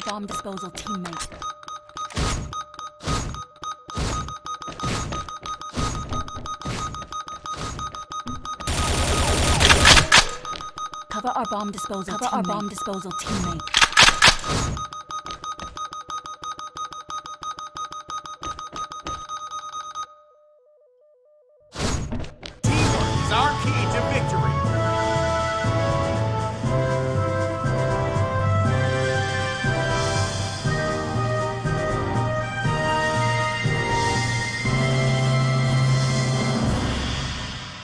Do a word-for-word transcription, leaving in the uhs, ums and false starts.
bomb disposal teammate. Cover our bomb disposal Cover teammate. our bomb disposal teammate. Teamwork is our key to victory.